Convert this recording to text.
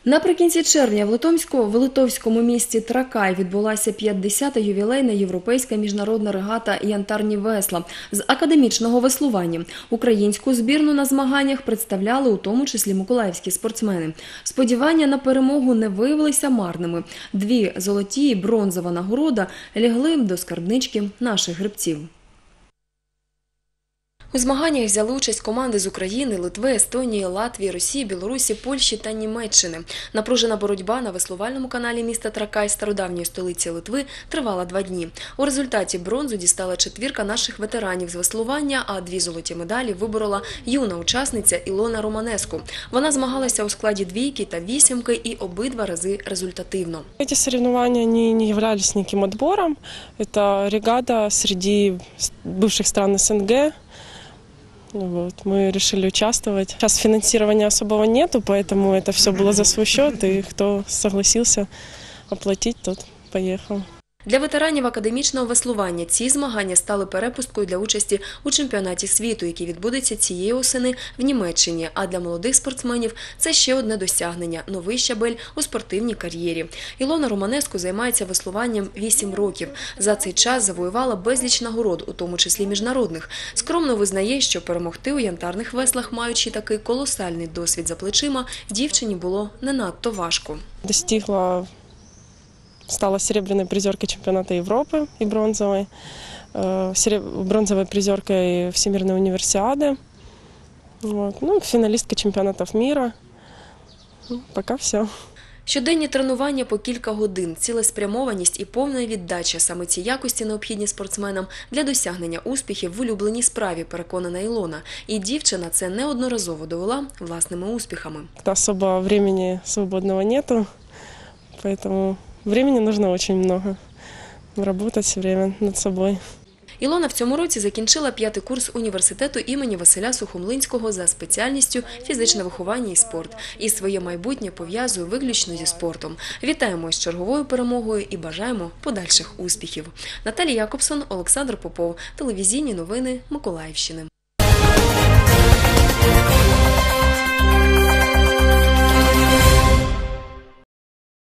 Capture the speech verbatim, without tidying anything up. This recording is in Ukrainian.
Наприкінці червня в Литовську, в литовському місті Тракай відбулася п'ятдесята ювілейна європейська міжнародна регата «Янтарні весла» з академічного веслування. Українську збірну на змаганнях представляли у тому числі миколаївські спортсмени. Сподівання на перемогу не виявилися марними. Дві золоті і бронзова нагорода лягли до скарбнички наших гребців. У змаганнях взяли участь команди з України, Литви, Естонії, Латвії, Росії, Білорусі, Польщі та Німеччини. Напружена боротьба на веслувальному каналі міста Тракай, стародавньої столиці Литви, тривала два дні. У результаті бронзу дістала четвірка наших ветеранів з веслування, а дві золоті медалі виборола юна учасниця Ілона Романеску. Вона змагалася у складі двійки та вісімки і обидва рази результативно. Эти соревнования не, не являлись никаким отбором. Это регата среди бывших стран СНГ. Вот, мы решили участвовать. Сейчас финансирования особого нету, поэтому это все было за свой счет, и кто согласился оплатить, тот поехал. Для ветеранів академічного веслування ці змагання стали перепусткою для участі у чемпіонаті світу, який відбудеться цієї осени в Німеччині. А для молодих спортсменів це ще одне досягнення – новий щабель у спортивній кар'єрі. Ілона Романеску займається веслуванням вісім років. За цей час завоювала безліч нагород, у тому числі міжнародних. Скромно визнає, що перемогти у янтарних веслах, маючи такий колосальний досвід за плечима, дівчині було не надто важко. Достигла Стала серебряной призеркой чемпионата Европы и бронзовой, бронзовой призеркой Всемирной универсиады, вот. Ну, финалистка чемпионатов мира. Ну, пока все. Щоденні тренування по кілька годин, цілеспрямованість і повна віддача – саме ці якості необхідні спортсменам для досягнення успіхів в улюбленій справі, переконана Ілона. І дівчина це неодноразово довела власними успіхами. Особо времени свободного нету, поэтому времени нужно очень много. Работать все время над собой. Ілона в цьому році закінчила п'ятий курс університету імені Василя Сухомлинського за спеціальністю фізичне виховання і спорт. І своє майбутнє пов'язує виключно зі спортом. Вітаємо із черговою перемогою і бажаємо подальших успіхів. Наталія Якобсон, Олександр Попов. Телевізійні новини Миколаївщини.